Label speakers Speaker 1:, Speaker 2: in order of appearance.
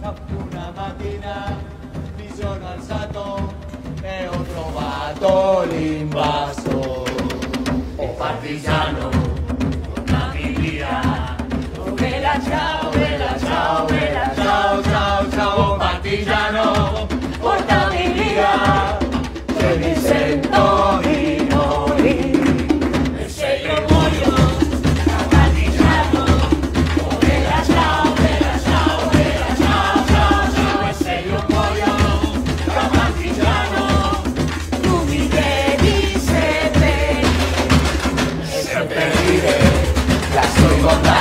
Speaker 1: Una mattina mi sono alzato e ho trovato l'invaso. Oh partigiano, tornami via. Oh bella ciao, bella ciao, bella ciao, ciao, ciao. Oh partigiano, portami via, che mi sento di morire. E se io muoio da partigiano, oh bella ciao, bella ciao, bella ciao, ciao, ciao. E se io muoio da partigiano, tu mi devi seppellire. E seppellire la sua volontà.